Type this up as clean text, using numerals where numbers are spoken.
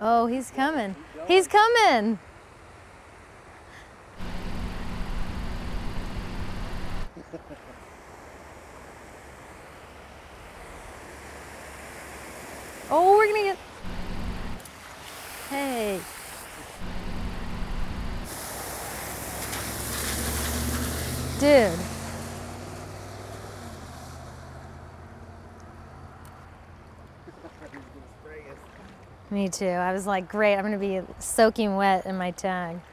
Oh, he's coming. He's coming. Oh, we're gonna get... Hey. Dude. Me too. I was like, great, I'm gonna be soaking wet in my tag.